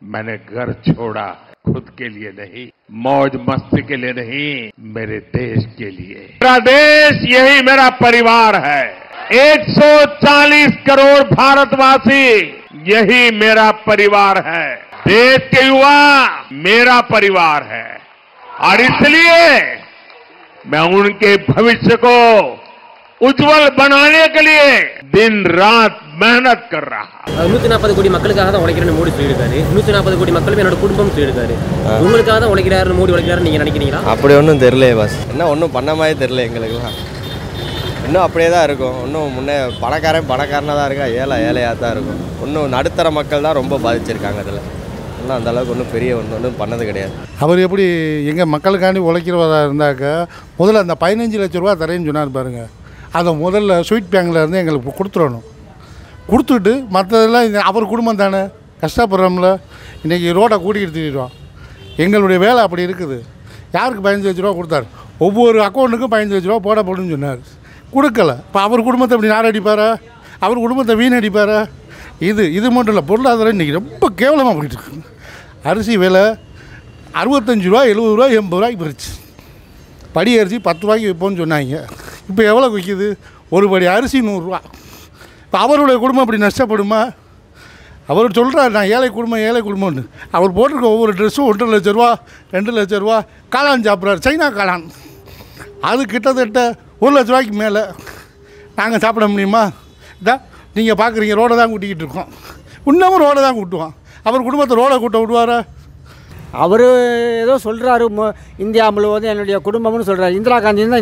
मैंने घर छोड़ा खुद के लिए नहीं, मौज मस्ती के लिए नहीं, मेरे देश के लिए। मेरा देश यही मेरा परिवार है। 140 करोड़ भारतवासी यही मेरा परिवार है। देश के युवा मेरा परिवार है और इसलिए मैं उनके भविष्य को उज्जवल बनाने के लिए दिन रात मेहनत कर रहा हूं। 140 கோடி மக்களுக்காக தான் உழைக்கிறேன்னு மோடி சொல்லியிருக்காரு. 140 கோடி மக்களும் என்னோட குடும்பம் சொல்லியிருக்காரு. உங்களுக்காக தான் உழைக்கிறாரு மோடி உழைக்கிறாரு நீங்க நினைக்கிறீங்களா? அப்படி ஒன்றும் தெரியலையே பாஸ். என்ன ஒன்றும் பண்ண மாதிரி தெரியல எங்களுக்குலாம். இன்னும் அப்படியே தான் இருக்கும். இன்னும் முன்னே பணக்காரனாக தான் இருக்கா, ஏழையாக தான் இருக்கும். இன்னும் நடுத்தர மக்கள் தான் ரொம்ப பாதிச்சிருக்காங்க. அதில் இன்னும் அந்த அளவுக்கு ஒன்றும் பெரிய ஒன்றும் பண்ணது கிடையாது. அவர் எப்படி எங்கள் மக்களுக்காண்டி உழைக்கிறவதா இருந்தாக்க முதல்ல அந்த 15 லட்ச ரூபா தரேன்னு சொன்னார் பாருங்கள். அதை முதல்ல ஸ்வீட் பேங்கில் இருந்து எங்களுக்கு கொடுத்துடணும். கொடுத்துட்டு மற்றதெல்லாம் அவர் குடும்பம் தானே கஷ்டப்படுறோம்ல. இன்றைக்கி ரோட்டை கூட்டிகிட்டு திரிடுவோம். எங்களுடைய வேலை அப்படி இருக்குது. யாருக்கு 15 லட்ச ரூபா கொடுத்தாரு? ஒவ்வொரு அக்கௌண்ட்டுக்கும் 15 லட்ச ரூபா போடப்படுன்னு சொன்னார். கொடுக்கல. இப்போ அவர் குடும்பத்தை இப்படி நாரடிப்பாரா? அவர் குடும்பத்தை வீணடிப்பாரா? இது மட்டும் இல்லை, பொருளாதாரம் இன்றைக்கி ரொம்ப கேவலமாக போயிட்டு இருக்கு. அரிசி விலை 65 ரூபா 70 ரூபா 80 ரூபாய்க்கு போயிடுச்சு. படி அரிசி 10 ரூபாய்க்கு விற்போன்னு சொன்னாங்க. இப்போ எவ்வளோ விற்கிது? ஒரு படி அரிசி 100 ரூபா. இப்போ அவருடைய குடும்பம் அப்படி நஷ்டப்படுமா? அவர் சொல்கிறார் நான் ஏழை குடும்பம்னு. அவர் போட்டிருக்க ஒவ்வொரு ட்ரெஸ்ஸும் 1.5 லட்ச ரூபா 2 லட்ச ரூபா. காளான் சாப்பிட்றாரு, சைனா காளான். அது கிட்டத்தட்ட 1 லட்ச ரூபாய்க்கு மேலே. நாங்கள் சாப்பிட முடியுமா? இதான் நீங்கள் பார்க்குறீங்க, ரோடை தான் கூட்டிக்கிட்டு இருக்கோம். இன்னமும் ரோடை தான் கூட்டுவோம். அவர் குடும்பத்தை ரோடை கூட்ட விடுவாரா? அவர் ஏதோ சொல்கிறாரு, இந்தியா முழுவதும் என்னுடைய குடும்பம்னு சொல்கிறார். இந்திரா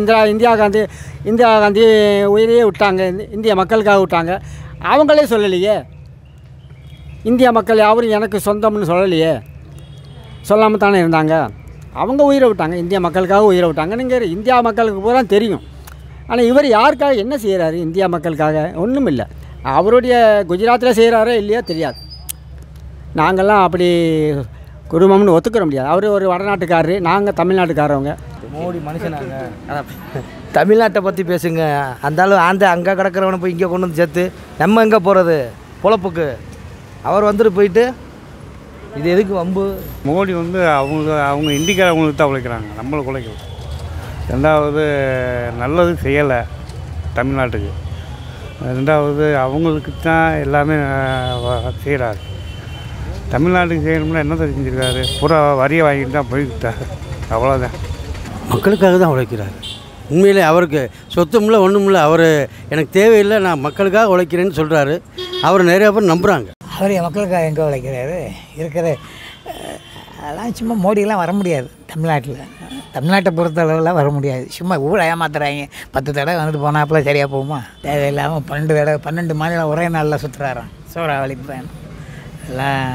காந்தி உயிரையே விட்டாங்க, இந்திய மக்களுக்காக விட்டாங்க. அவங்களே சொல்லலையே இந்திய மக்கள் யாரும் எனக்கு சொந்தம்னு சொல்லலையே. சொல்லாமல் தானே இருந்தாங்க. அவங்க உயிரை விட்டாங்க, இந்திய மக்களுக்காக உயிரை விட்டாங்க. நீங்கள் இந்தியா மக்களுக்கு பூரா தெரியும். ஆனால் இவர் யாருக்காக என்ன செய்கிறாரு? இந்தியா மக்களுக்காக ஒன்றும் இல்லை. அவருடைய குஜராத்தில் செய்கிறாரோ இல்லையோ தெரியாது. நாங்கள்லாம் அப்படி குடும்பம்னு ஒத்துக்கிற முடியாது. அவர் ஒரு வடநாட்டுக்காரரு, நாங்கள் தமிழ்நாட்டுக்காரவங்க. மோடி மனுஷனாங்க. தமிழ்நாட்டை பற்றி பேசுங்க. அந்த அளவு அங்கே கிடக்கிறவனை போய் இங்கே கொண்டு வந்து சேர்த்து நம்ம எங்கே போகிறது பொழப்புக்கு? அவர் வந்துட்டு போயிட்டு இது எதுக்கு வம்பு? மோடி அவங்க இந்திக்காரவங்களுக்கு தான் உழைக்கிறாங்க, நம்மளுக்கு உழைக்கல. ரெண்டாவது நல்லது செய்யலை தமிழ்நாட்டுக்கு. ரெண்டாவது அவங்களுக்கு தான் எல்லாமே செய்கிறாரு. தமிழ்நாட்டுக்கு செய்யணும்னா என்ன செஞ்சுருக்காரு? பூரா வரியை வாங்கிட்டு தான் போய்கிட்டார். அவ்வளோதான். மக்களுக்காக தான் உழைக்கிறார். உண்மையிலே அவருக்கு சொத்தும் இல்லை ஒன்றும் இல்லை. அவர் எனக்கு தேவையில்லை, நான் மக்களுக்காக உழைக்கிறேன்னு சொல்கிறாரு. அவர் நிறையா பேர் நம்புகிறாங்க. அவர் மக்களுக்காக எங்கே உழைக்கிறாரு? இருக்கிற அதெல்லாம் சும்மா மோடியெலாம் வர முடியாது தமிழ்நாட்டை பொறுத்த அளவுலாம் வர முடியாது. சும்மா ஊரை ஏமாத்துறாங்க. 10 தடவை வந்துட்டு போனாப்புல சரியாக போகுமா? தேவையில்லாமல் 12 மாநிலம் ஒரே நாளில் சுற்றுறாராம். சோறாவளி எல்லாம்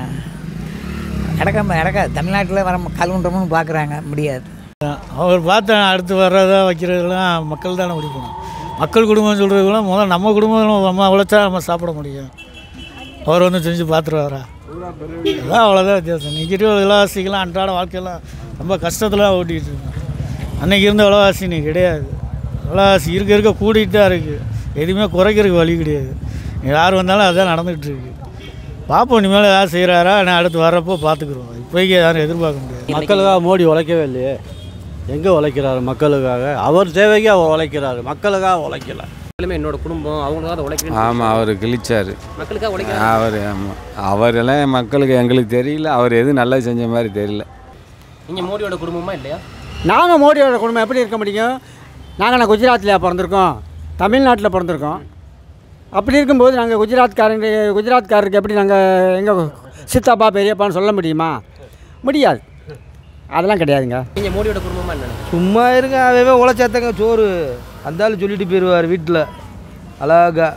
நடக்காது. தமிழ்நாட்டில் வர கல்வின்றோம்னு பார்க்குறாங்க, முடியாது. அவர் பார்த்தா அடுத்து வர்றதா வைக்கிறதெல்லாம் மக்கள் தானே முடிக்கணும். மக்கள் குடும்பம் சொல்கிறதுலாம் முதல்ல நம்ம குடும்பம் நம்ம உழைச்சா நம்ம சாப்பிட முடியும். அவர் செஞ்சு பார்த்துருவாரா? அதான் அவ்வளோதான் வித்தியாசம். இன்றைக்கி விலைவாசிக்கெல்லாம் அன்றாட வாழ்க்கையெல்லாம் ரொம்ப கஷ்டத்தில் ஓட்டிகிட்டு இருக்கோம். அன்றைக்கி இருந்த விலைவாசி இன்னைக்கு கிடையாது. விலைவாசி இருக்க கூட்டிகிட்டு தான் இருக்குது. எதுவுமே குறைக்கிறதுக்கு வழி கிடையாது. யார் வந்தாலும் அதுதான் நடந்துகிட்ருக்கு. பார்ப்போம் இனிமேல் ஏதாவது செய்கிறாரா? நான் அடுத்து வர்றப்போ பார்த்துக்குறோம். இப்போதைக்கு யாரும் எதிர்பார்க்க முடியாது. மக்களுக்காக மோடி உழைக்கவே இல்லையே. எங்கே உழைக்கிறாரு? மக்களுக்காக. அவர் தேவைக்கு அவர் உழைக்கிறாரு, மக்களுக்காக உழைக்கல. என்னோட குடும்பம் அவங்களுக்காக உழைக்கிறேன். ஆமாம், அவர் கிழிச்சார். மக்களுக்காக உழைக்கிறார். ஆமாம், அவரெல்லாம் மக்களுக்கு எங்களுக்கு தெரியல. அவர் எதுவும் நல்லா செஞ்ச மாதிரி தெரியல. நீங்கள் மோடியோட குடும்பமா இல்லையா? நாங்கள் மோடியோட குடும்பம் எப்படி இருக்க முடியும்? நான் குஜராத்தில் பிறந்திருக்கோம், தமிழ்நாட்டில் பிறந்திருக்கோம். அப்படி இருக்கும்போது நாங்கள் குஜராத்காரருக்கு எப்படி நாங்கள் எங்கள் சித்தப்பா பெரியப்பான்னு சொல்ல முடியுமா? முடியாது. அதெல்லாம் கிடையாதுங்க. நீங்கள் மோடியோட குடும்பமாக என்ன? சும்மா இருங்க. அவே உழைச்சாத்தங்க சோறு அந்தாலும் சொல்லிட்டு போயிடுவார் வீட்டில் அழகா.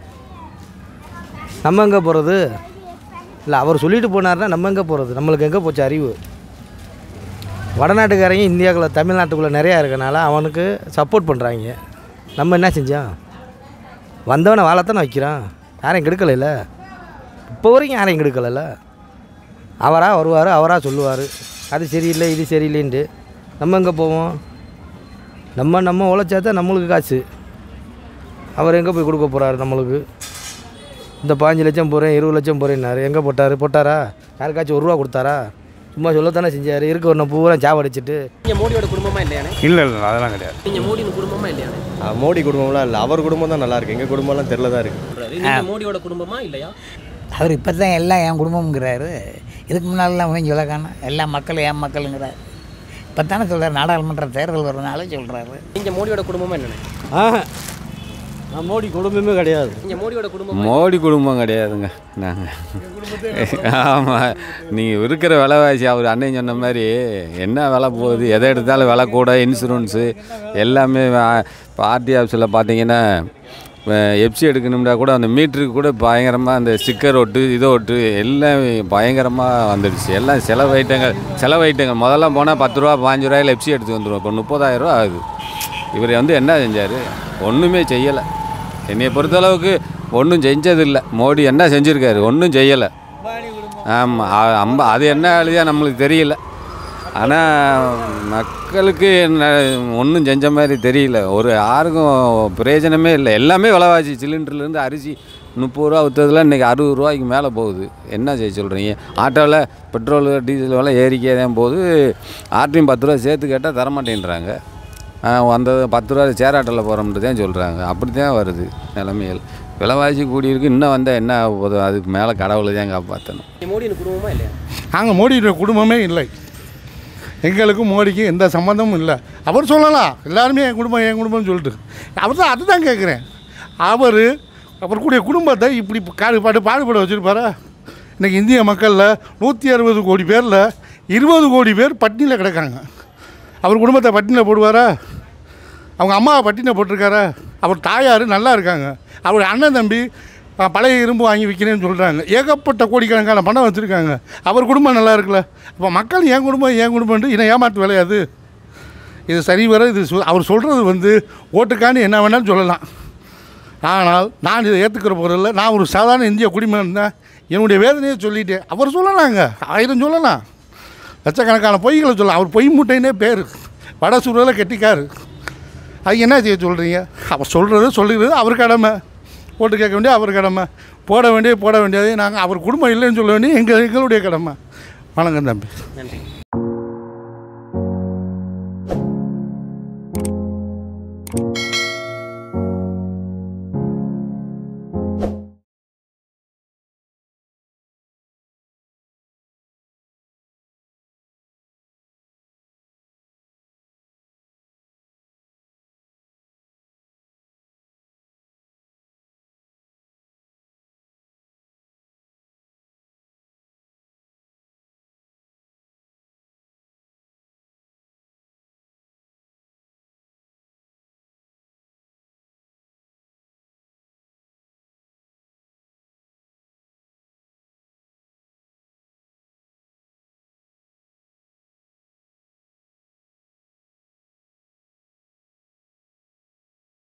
நம்ம எங்கே போகிறது? இல்லை, அவர் சொல்லிட்டு போனார்னா நம்ம எங்கே போகிறது? நம்மளுக்கு எங்கே போச்சு அறிவு? வடநாட்டுக்காரங்க இந்தியாவுக்குள்ளே தமிழ்நாட்டுக்குள்ளே நிறையா இருக்கனால அவனுக்கு சப்போர்ட் பண்ணுறாங்க. நம்ம என்ன செஞ்சோம்? வந்தவனை வாழத்தானே வைக்கிறான். யாரையும் கெடுக்கலைல்ல. இப்போ வரைக்கும் யாரையும் கெடுக்கலைல்ல. அவராக வருவார், அவராக சொல்லுவார் அது சரியில்லை இது சரியில்லைன்ட்டு. நம்ம எங்கே போவோம்? நம்ம உழைச்சா தான் நம்மளுக்கு காசு. அவர் எங்கே போய் கொடுக்க போகிறாரு நம்மளுக்கு? இந்த 15 லட்சம் போகிறேன் 20 லட்சம் போகிறேன்னாரு. எங்கே போட்டாரா? யாருக்காச்சும் 1 ரூபா கொடுத்தாரா? சும்மா சொல்லத்தானே செஞ்சார். இருக்க ஒன்று பூரா சாவடிச்சிட்டு. நீங்கள் மோடியோட குடும்பமா இல்லையானே? இல்லை இல்லை அதெல்லாம் கிடையாது. நீங்கள் மோடியின் குடும்பமா இல்லையானே? மோடி குடும்பம்லாம் இல்லை, அவர் குடும்பம் தான் நல்லா இருக்குது. எங்கள் குடும்பம்லாம் தெரில தான் இருக்குது. நீங்கள் மோடியோட குடும்பமா இல்லையா? அவர் இப்போ தான் எல்லாம் என் குடும்பம்ங்கிறாரு. இதுக்கு முன்னாலெலாம் ஒன்றும் சொல்ல காணோம். எல்லா மக்களும் என் மக்களுங்கிறாரு. இப்போ தானே சொல்கிறார், நாடாளுமன்ற தேர்தல் வரனால சொல்கிறாரு. நீங்கள் மோடியோட குடும்பமா என்னென்ன? நான் மோடி குடும்பமே கிடையாது. நீங்கள் மோடியோட குடும்பம்? மோடி குடும்பம் கிடையாதுங்க நாங்கள். ஆமாம், நீங்கள் இருக்கிற விலைவாசி அவர் அண்ணன் சொன்ன மாதிரி என்ன விலை போகுது, எதை எடுத்தாலும் விலை கூட. இன்சூரன்ஸு எல்லாமே இப்போ ஆர்டி ஆஃபீஸில் பார்த்தீங்கன்னா எஃப்சி எடுக்கணும்னா கூட அந்த மீட்டருக்கு கூட பயங்கரமாக அந்த ஸ்டிக்கர் ஒட்டு இதை ஒட்டு எல்லாம் பயங்கரமாக வந்துடுச்சு. எல்லாம் செலவைட்டங்கள் முதல்ல போனால் 10 ரூபா 15 ரூபாயில் எஃப்சி எடுத்து வந்துடுவோம். இப்போ 30,000 ரூபா ஆகுது. இவர் என்ன செஞ்சார்? ஒன்றுமே செய்யலை. என்னையை பொறுத்தளவுக்கு ஒன்றும் செஞ்சதில்லை. மோடி என்ன செஞ்சுருக்காரு? ஒன்றும் செய்யலை. ஆமாம், அது என்ன அழியா நம்மளுக்கு தெரியல. ஆனால் மக்களுக்கு ஒன்றும் செஞ்ச மாதிரி தெரியல. ஒரு யாருக்கும் பிரயோஜனமே இல்லை. எல்லாமே விலைவாசி. சிலிண்டர்லேருந்து அரிசி 30 ரூபா விற்றதுல இன்றைக்கி 60 ரூபாய்க்கு மேலே போகுது. என்ன செய்ய சொல்கிறீங்க? ஆட்டோவில் பெட்ரோல் டீசல் விலை ஏறிக்கே தான் போகுது. ஆர்டியும் 10 ரூபா சேர்த்து கேட்டால் தரமாட்டேன்றாங்க. அந்த 10 ரூபா சேர் ஆட்டோவில் போகிறோம்னு தான் சொல்கிறாங்க. அப்படி தான் வருது நிலைமைகள். விலைவாசி கூடியிருக்கு. இன்னும் வந்தால் என்ன ஆக போகுது? அதுக்கு மேலே கடவுளை தான் காப்பாற்றணும். மோடியின் குடும்பமா இல்லையா? நாங்கள் மோடியோட குடும்பமே இல்லை. எங்களுக்கும் மோடிக்கும் எந்த சம்மந்தமும் இல்லை. அவர் சொல்லலாம் எல்லாருமே என் குடும்பம்னு சொல்லிட்டு. அவர் தான் அதுதான் கேட்குறேன். அவருடைய குடும்பத்தை இப்படி பாடுபட வச்சுருப்பாரா? இன்றைக்கி இந்திய மக்களில் 160 கோடி பேரில் 20 கோடி பேர் பட்டினியில் கிடக்காங்க. அவர் குடும்பத்தை பட்டினியில் போடுவாரா? அவங்க அம்மாவை பட்டினியில் போட்டிருக்காரா? அவர் தாயார் நல்லா இருக்காங்க. அவர் அண்ணன் தம்பி பழைய இரும்பு வாங்கி விற்கிறேன்னு சொல்கிறாங்க. ஏகப்பட்ட கோடிக்கணக்கான பணம் வச்சுருக்காங்க. அவர் குடும்பம் நல்லா இருக்குல்ல. அப்போ மக்கள் என் குடும்பம்ன்ட்டு இன்னும் ஏமாற்று விளையாது. இது சரிவர இது அவர் சொல்கிறது ஓட்டுக்காண்டி என்ன வேணாலும் சொல்லலாம். ஆனால் நான் இதை ஏற்றுக்கிற போகிறதில்ல. நான் ஒரு சாதாரண இந்திய குடிமகன் தான். என்னுடைய வேதனையை சொல்லிட்டேன். அவர் சொல்லலாங்க, 1000 சொல்லலாம், லட்சக்கணக்கான பொய்களை சொல்லலாம். அவர் பொய் மூட்டைன்னே பேர். வட சூழலை கெட்டிக்காரு. அது என்ன செய்ய சொல்கிறீங்க? அவர் சொல்கிறது அவர் கடமை. ஓட்டு கேட்க வேண்டிய அவர் கடமை. போட வேண்டியது நாங்கள் அவர் குடும்பம் இல்லைன்னு சொல்ல வேண்டிய எங்களுடைய கடமை. வணக்கம் தம்பி. நன்றி.